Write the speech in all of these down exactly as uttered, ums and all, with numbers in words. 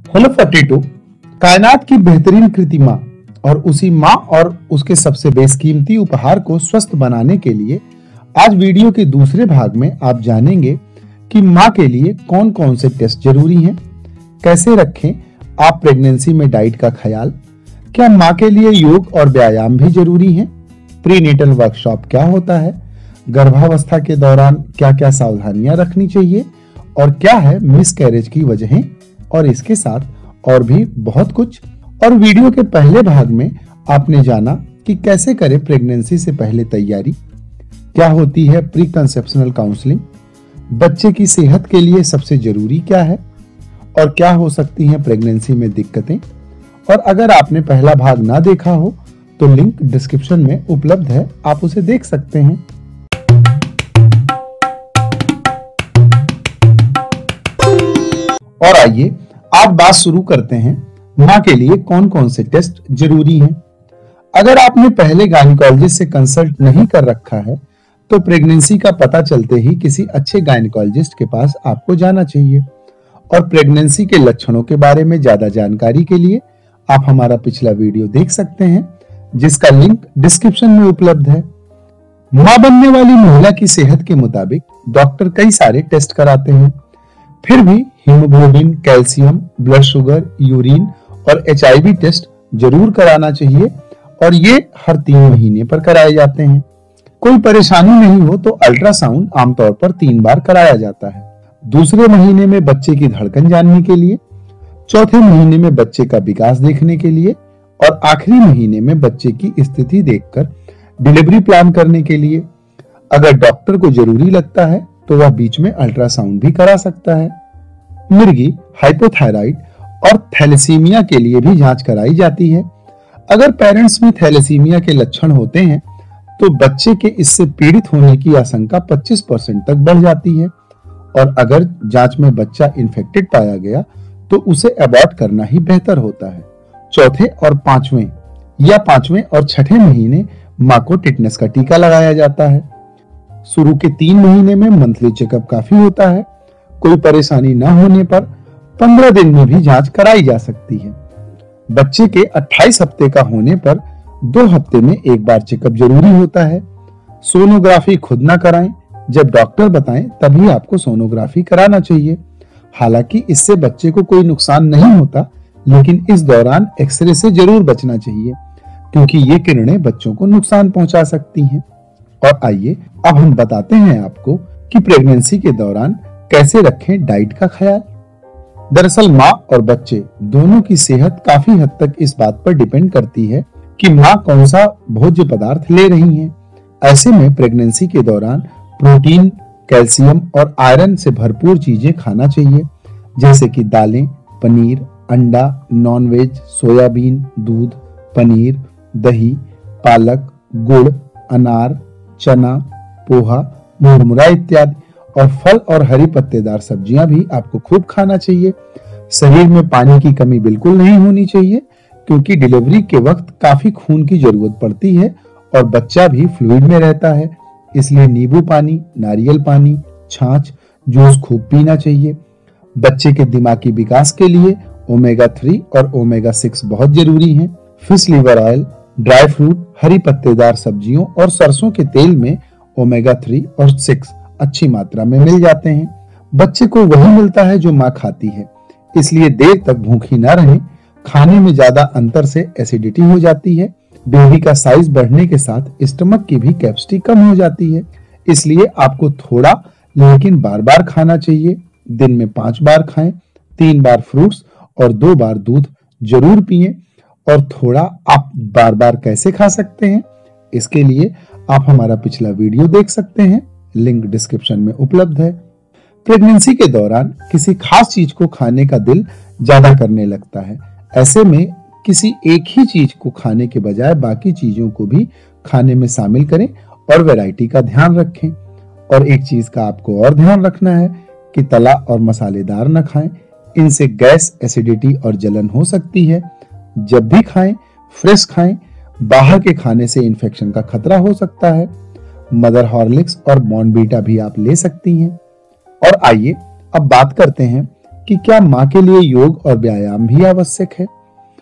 Hello forty two, कायनात की बेहतरीन कृति माँ और उसी माँ और उसके सबसे बेशकीमती उपहार को स्वस्थ बनाने के लिए आज वीडियो के दूसरे भाग में आप जानेंगे कि माँ के लिए कौन कौन से टेस्ट जरूरी हैं, कैसे रखें आप प्रेगनेंसी में डाइट का ख्याल, क्या माँ के लिए योग और व्यायाम भी जरूरी हैं, प्रीनेटल वर्कशॉप क्या होता है, गर्भावस्था के दौरान क्या क्या सावधानियां रखनी चाहिए और क्या है मिसकैरेज की वजहें, और इसके साथ और भी बहुत कुछ। और वीडियो के पहले भाग में आपने जाना कि कैसे करें प्रेगनेंसी से पहले तैयारी, क्या होती है प्री कंसेप्शनल काउंसलिंग, बच्चे की सेहत के लिए सबसे जरूरी क्या है और क्या हो सकती हैं प्रेगनेंसी में दिक्कतें। और अगर आपने पहला भाग ना देखा हो तो लिंक डिस्क्रिप्शन में उपलब्ध है, आप उसे देख सकते हैं। और आइए आज बात शुरू करते हैं माँ के लिए कौन कौन से टेस्ट जरूरी हैं। अगर आपने पहले गायनेकोलॉजिस्ट से कंसल्ट नहीं कर रखा है तो प्रेगनेंसी का पता चलते ही किसी अच्छे गायनेकोलॉजिस्ट के पास आपको जाना चाहिए। और प्रेगनेंसी के लक्षणों के बारे में ज्यादा जानकारी के लिए आप हमारा पिछला वीडियो देख सकते हैं, जिसका लिंक डिस्क्रिप्शन में उपलब्ध है। माँ बनने वाली महिला की सेहत के मुताबिक डॉक्टर कई सारे टेस्ट कराते हैं, फिर भी haemoglobin, calcium, blood sugar, urine और एचआईवी टेस्ट जरूर कराना चाहिए और ये हर तीन महीने पर कराए जाते हैं। कोई परेशानी नहीं हो तो अल्ट्रासाउंड आमतौर पर तीन बार कराया जाता है, दूसरे महीने में बच्चे की धड़कन जानने के लिए, चौथे महीने में बच्चे का विकास देखने के लिए और आखिरी महीने में बच्चे की स्थिति देखकर डिलीवरी प्लान करने के लिए। अगर डॉक्टर को जरूरी लगता है तो वह बीच में अल्ट्रासाउंड भी करा सकता है। मिर्गी, हाइपोथायराइड और थैलेसीमिया के लिए भी जांच कराई जाती है। अगर पेरेंट्स में थैलेसीमिया के लक्षण होते हैं तो बच्चे के इससे पीड़ित होने की आशंका पच्चीस परसेंट तक बढ़ जाती है और अगर जांच में बच्चा इन्फेक्टेड पाया गया तो उसे अबॉर्ट करना ही बेहतर होता है। चौथे और पांचवें या पांचवें और छठे महीने माँ को टिटनेस का टीका लगाया जाता है। शुरू के तीन महीने में मंथली चेकअप काफी होता है। कोई परेशानी न होने पर पंद्रह दिन में भी जांच कराई जा सकती है। बच्चे के अट्ठाईस हफ्ते का होने पर दो हफ्ते में एक बार चेकअप जरूरी होता है। सोनोग्राफी खुद ना कराएं, जब डॉक्टर बताएं तभी आपको सोनोग्राफी कराना चाहिए। हालांकि इससे बच्चे को कोई नुकसान नहीं होता, लेकिन इस दौरान एक्सरे से जरूर बचना चाहिए क्योंकि ये किरणें बच्चों को नुकसान पहुंचा सकती हैं। और आइए अब हम बताते हैं आपको कि प्रेगनेंसी के दौरान कैसे रखें डाइट का ख्याल। दरअसल माँ और बच्चे दोनों की सेहत काफी हद तक इस बात पर डिपेंड करती है कि माँ कौन सा भोज्य पदार्थ ले रही हैं। ऐसे में प्रेगनेंसी के दौरान प्रोटीन, कैल्शियम और आयरन से भरपूर चीजें खाना चाहिए, जैसे कि दालें, पनीर, अंडा, नॉनवेज, सोयाबीन, दूध, पनीर, दही, पालक, गुड़, अनार, चना, पोहा, मुरमुरा इत्यादि। और फल और हरी पत्तेदार सब्जियां भी आपको खूब खाना चाहिए। शरीर में पानी की कमी बिल्कुल नहीं होनी चाहिए क्योंकि डिलीवरी के वक्त काफी खून की जरूरत पड़ती है और बच्चा भी फ्लूइड में रहता है, इसलिए नींबू पानी, नारियल पानी, छाछ, जूस खूब पीना चाहिए। बच्चे के दिमागी विकास के लिए ओमेगा थ्री और ओमेगा सिक्स बहुत जरूरी हैं। Fish liver oil, dry fruit, हरी पत्तेदार सब्जियों और सरसों के तेल में ओमेगा थ्री और सिक्स अच्छी मात्रा में मिल जाते हैं। बच्चे को वही मिलता है जो माँ खाती है, इसलिए देर तक भूखी ना रहें। खाने में ज्यादा अंतर से एसिडिटी हो जाती है। बेबी का साइज बढ़ने के साथ स्टमक की भी कैपेसिटी कम हो जाती है, इसलिए आपको थोड़ा लेकिन बार बार खाना चाहिए। दिन में पांच बार खाएं, तीन बार फ्रूट्स और दो बार दूध जरूर पिएं। और थोड़ा आप बार बार कैसे खा सकते हैं, इसके लिए आप हमारा पिछला वीडियो देख सकते हैं, लिंक डिस्क्रिप्शन में उपलब्ध है। प्रेगनेंसी के दौरान किसी खास चीज को खाने का दिल ज्यादा करने लगता है। ऐसे में किसी एक ही चीज को खाने के बजाय बाकी चीजों को भी खाने में शामिल करें और वैरायटी का ध्यान रखें। और एक चीज का आपको और ध्यान रखना है कि तला और मसालेदार न खाएं, इनसे गैस, एसिडिटी और जलन हो सकती है। जब भी खाएं फ्रेश खाएं, बाहर के खाने से इन्फेक्शन का खतरा हो सकता है। मदर हॉर्लिक्स और बॉर्नवीटा भी आप ले सकती हैं। और आइए अब बात करते हैं कि क्या माँ के लिए योग और व्यायाम भी आवश्यक है।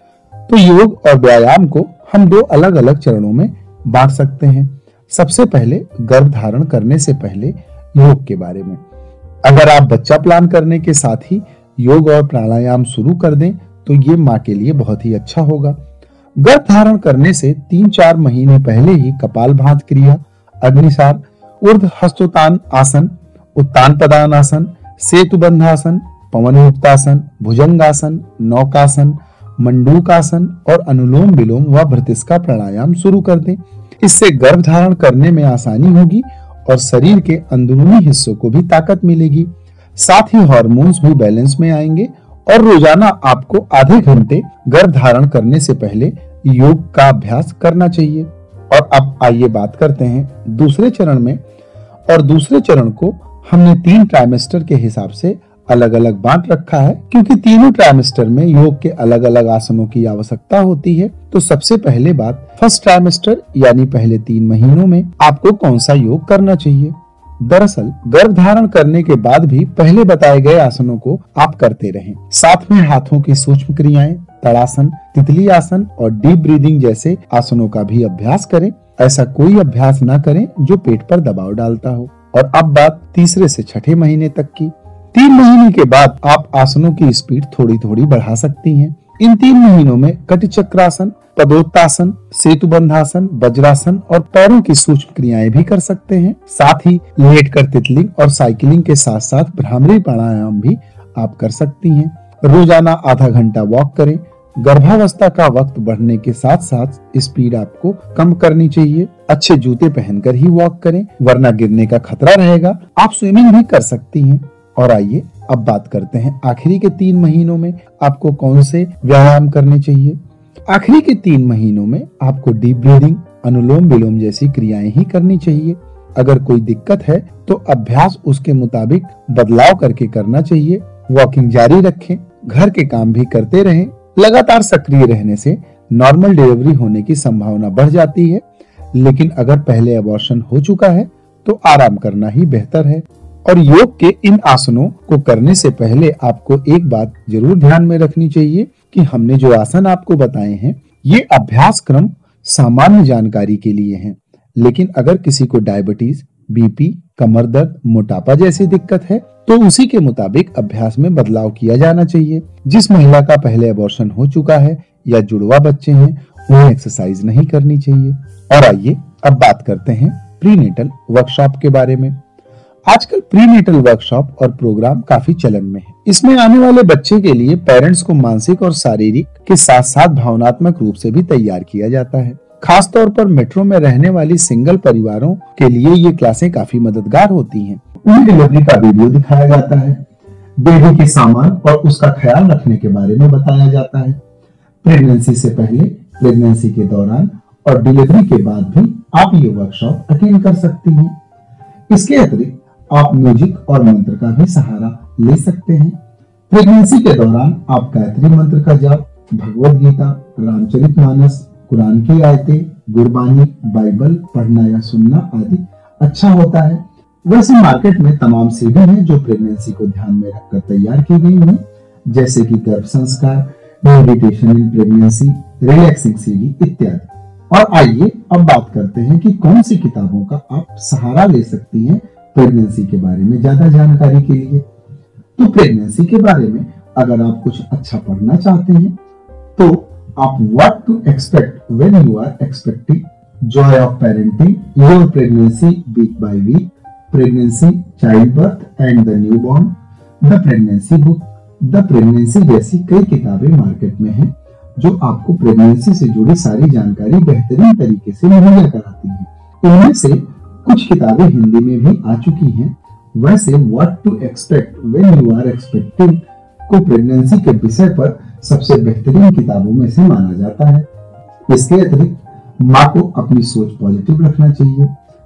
तो योग और व्यायाम को हम दो अलग अलग चरणों में बांट सकते हैं। सबसे पहले गर्भ धारण करने से पहले योग के बारे में। अगर आप बच्चा प्लान करने के साथ ही योग और प्राणायाम शुरू कर दें तो ये माँ के लिए बहुत ही अच्छा होगा। गर्भ धारण करने से तीन चार महीने पहले ही कपालभाति क्रिया, अग्निसार, ऊर्ध्व हस्तोत्तान आसन, उत्तान पदान आसन, सेतुबंधासन, पवन मुक्तासन, भुजंगासन, नौकासन, मंडूकासन और अनुलोम विलोम व भृतिस्का प्राणायाम शुरू कर दें। इससे गर्भ धारण करने में आसानी होगी और शरीर के अंदरूनी हिस्सों को भी ताकत मिलेगी। साथ ही हार्मोन्स भी बैलेंस में आएंगे और रोजाना आपको आधे घंटे गर्भ धारण करने से पहले योग का अभ्यास करना चाहिए। और अब आइए बात करते हैं दूसरे चरण में। और दूसरे चरण को हमने तीन ट्राइमेस्टर के हिसाब से अलग अलग बांट रखा है, क्योंकि तीनों ट्राइमेस्टर में योग के अलग अलग आसनों की आवश्यकता होती है। तो सबसे पहले बात, फर्स्ट ट्राइमेस्टर यानी पहले तीन महीनों में आपको कौन सा योग करना चाहिए। दरअसल गर्भ धारण करने के बाद भी पहले बताए गए आसनों को आप करते रहें। साथ में हाथों की सूक्ष्म क्रियाएं, तड़ासन, तितली आसन और डीप ब्रीदिंग जैसे आसनों का भी अभ्यास करें। ऐसा कोई अभ्यास ना करें जो पेट पर दबाव डालता हो। और अब बात तीसरे से छठे महीने तक की। तीन महीने के बाद आप आसनों की स्पीड थोड़ी थोड़ी बढ़ा सकती हैं। इन तीन महीनों में कटिचक्रासन, पदोत्तासन, सेतुबंधासन, वज्रासन और पैरों की सूक्ष्म क्रियाएं भी कर सकते हैं। साथ ही लेटकर तितलिंग और साइकिलिंग के साथ साथ भ्रामरी प्राणायाम भी आप कर सकती हैं। रोजाना आधा घंटा वॉक करें। गर्भावस्था का वक्त बढ़ने के साथ साथ स्पीड आपको कम करनी चाहिए। अच्छे जूते पहनकर ही वॉक करें, वरना गिरने का खतरा रहेगा। आप स्विमिंग भी कर सकती हैं। और आइए अब बात करते हैं आखिरी के तीन महीनों में आपको कौन से व्यायाम करने चाहिए। आखिरी के तीन महीनों में आपको डीप ब्रीदिंग, अनुलोम विलोम जैसी क्रियाएं ही करनी चाहिए। अगर कोई दिक्कत है तो अभ्यास उसके मुताबिक बदलाव करके करना चाहिए। वॉकिंग जारी रखें, घर के काम भी करते रहें। लगातार सक्रिय रहने से नॉर्मल डिलीवरी होने की संभावना बढ़ जाती है, लेकिन अगर पहले अबॉर्शन हो चुका है तो आराम करना ही बेहतर है। और योग के इन आसनों को करने से पहले आपको एक बात जरूर ध्यान में रखनी चाहिए कि हमने जो आसन आपको बताए हैं ये अभ्यास क्रम सामान्य जानकारी के लिए हैं। लेकिन अगर किसी को डायबिटीज, बीपी, कमर दर्द, मोटापा जैसी दिक्कत है तो उसी के मुताबिक अभ्यास में बदलाव किया जाना चाहिए। जिस महिला का पहले अबॉर्शन हो चुका है या जुड़वा बच्चे हैं उन्हें एक्सरसाइज नहीं करनी चाहिए। और आइए अब बात करते हैं प्रीनेटल वर्कशॉप के बारे में। आजकल प्रीनेटल वर्कशॉप और प्रोग्राम काफी चलन में है। इसमें आने वाले बच्चे के लिए पेरेंट्स को मानसिक और शारीरिक के साथ साथ भावनात्मक रूप से भी तैयार किया जाता है। खास तौर पर मेट्रो में रहने वाली सिंगल परिवारों के लिए ये क्लासें काफी मददगार होती हैं। उन्हें डिलीवरी का वीडियो दिखाया जाता है, बेबी के सामान और उसका ख्याल रखने के बारे में बताया जाता है। प्रेगनेंसी से पहले, प्रेगनेंसी के दौरान और डिलीवरी के बाद भी आप ये वर्कशॉप अटेंड कर सकती हैं। इसके अतिरिक्त आप म्यूजिक और मंत्र का भी सहारा ले सकते हैं। प्रेगनेंसी के दौरान आप गायत्री मंत्र का जाप, भगवद गीता, रामचरितमानस, कुरान की आयतें, गुरबानी, बाइबल पढ़ना या सुनना आदि अच्छा होता है। वैसे मार्केट में तमाम सीडी हैं जो प्रेगनेंसी को ध्यान में रखकर तैयार की गई हैं, जैसे कि गर्भ संस्कार, meditation in pregnancy, relaxing CD इत्यादि। और आइए अब बात करते हैं कि कौन सी किताबों का आप सहारा ले सकती हैं प्रेगनेंसी के बारे में ज्यादा जानकारी के लिए। तो प्रेगनेंसी के बारे में अगर आप कुछ अच्छा पढ़ना चाहते हैं तो आप what to expect when you are expecting, joy of parenting, your pregnancy week by week, pregnancy, childbirth and the newborn, the pregnancy book, the pregnancy जैसी कई किताबें मार्केट में हैं जो आपको प्रेगनेंसी से जुड़ी सारी जानकारी बेहतरीन तरीके से मुहैया कराती हैं। इनमें से कुछ किताबें हिंदी में भी आ चुकी हैं। वैसे what to expect when you are expecting को प्रेगनेंसी के विषय पर सबसे बेहतरीन किताबों में से माना जाता है। इसके अतिरिक्त माँ को अपनी सोच पॉजिटिव रखना चाहिए।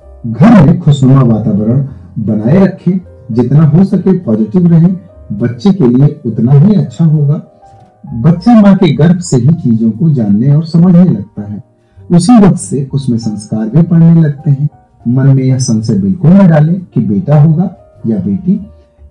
घर में खुशनुमा वातावरण बनाए रखें, जितना हो सके पॉजिटिव रहें। बच्चे के लिए उतना ही अच्छा होगा। बच्चा माँ के गर्भ से ही चीजों को जानने और समझने लगता है। उसी वक्त से उसमें संस्कार भी पड़ने लगते हैं। मन में यह संशय बिल्कुल न डालें कि बेटा होगा या बेटी।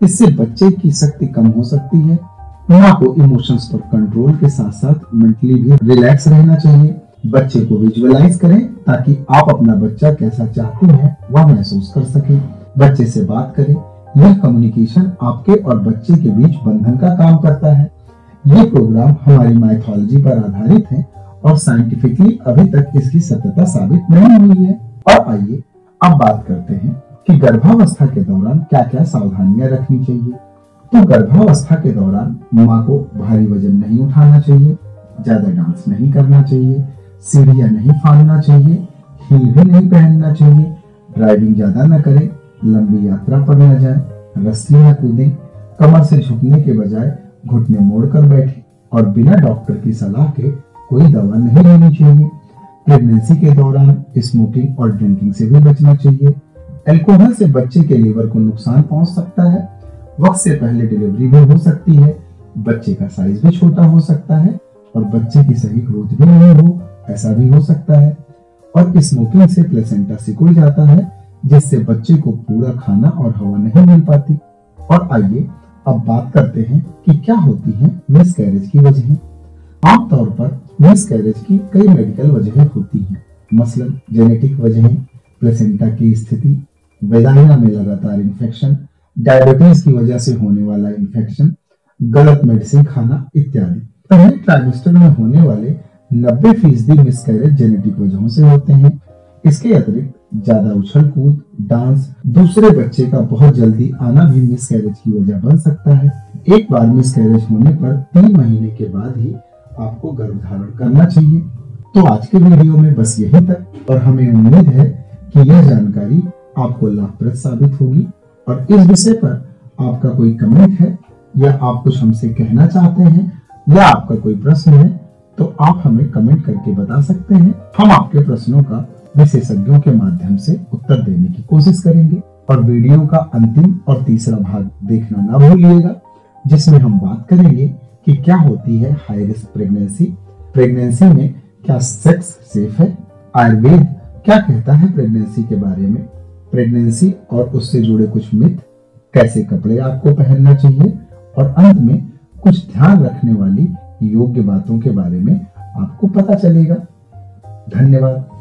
इससे बच्चे की शक्ति कम हो सकती है। माँ को इमोशंस पर कंट्रोल के साथ साथ मेंटली भी रिलैक्स रहना चाहिए। बच्चे को विजुअलाइज करें ताकि आप अपना बच्चा कैसा चाहती हैं वह महसूस कर सकें। बच्चे से बात करें। यह कम्युनिकेशन आपके और बच्चे के बीच बंधन का काम करता है। ये प्रोग्राम हमारी माइथोलॉजी पर आधारित है और साइंटिफिकली अभी तक इसकी सत्यता साबित नहीं हुई है। और आइए अब बात करते हैं कि गर्भावस्था के दौरान क्या क्या सावधानियां रखनी चाहिए। तो गर्भावस्था के दौरान माँ को भारी वजन नहीं उठाना चाहिए, ज्यादा डांस नहीं करना चाहिए, सीढ़ियां नहीं फाड़ना चाहिए, हील भी नहीं पहनना चाहिए, ड्राइविंग ज्यादा न करें, लंबी यात्रा पर न जाए, रस्सी न कूदें, कमर से झुकने के बजाय घुटने मोड़कर बैठे और बिना डॉक्टर की सलाह के कोई दवा नहीं लेनी चाहिए। प्रेगनेंसी के दौरान स्मोकिंग और ड्रिंकिंग से भी बचना चाहिए। अल्कोहल से बच्चे के लीवर को नुकसान पहुंच सकता है। वक्त से पहले डिलीवरी भी हो सकती है। बच्चे का साइज भी छोटा हो सकता है और बच्चे की सही ग्रोथ भी नहीं हो, ऐसा भी हो सकता है। और स्मोकिंग से प्लेसेंटा सिकुड़ जाता है, जिससे बच्चे को पूरा खाना और हवा नहीं मिल पाती। और आइए अब बात करते हैं कि क्या होती है मिसकैरेज की वजहें। आमतौर पर मिसकैरेज की कई मेडिकल वजहें होती हैं, मसलन जेनेटिक वजहें, प्लेसेंटा की स्थिति, वेजाइना में लगातार इन्फेक्शन, डायबिटीज की वजह से होने वाला इन्फेक्शन, गलत मेडिसिन खाना इत्यादि। पहले ट्राइमेस्टर में होने वाले नब्बे फीसदी मिसकैरेज जेनेटिक वजहों से होते हैं। इसके अतिरिक्त ज्यादा उछल कूद, डांस, दूसरे बच्चे का बहुत जल्दी आना भी मिसकैरेज की वजह बन सकता है। एक बार मिसकैरेज होने पर तीन महीने के बाद ही आपको गर्भधारण करना चाहिए। तो आज के वीडियो में बस यही तक और हमें उम्मीद है कि यह जानकारी आपको लाभप्रद साबित होगी। और इस विषय पर आपका कोई कमेंट है या आप कुछ हमसे कहना चाहते हैं या आपका कोई प्रश्न है तो आप हमें कमेंट करके बता सकते हैं। हम आपके प्रश्नों का विशेषज्ञों के माध्यम से उत्तर देने की कोशिश करेंगे। और वीडियो का अंतिम और तीसरा भाग देखना ना भूलिएगा, जिसमें हम बात करेंगे कि क्या होती है हाई रिस्क प्रेगनेंसी, प्रेगनेंसी में क्या सेक्स सेफ है, आयुर्वेद क्या कहता है प्रेगनेंसी के बारे में, प्रेगनेंसी और उससे जुड़े कुछ मिथ, कैसे कपड़े आपको पहनना चाहिए और अंत में कुछ ध्यान रखने वाली योग्य बातों के बारे में आपको पता चलेगा। धन्यवाद।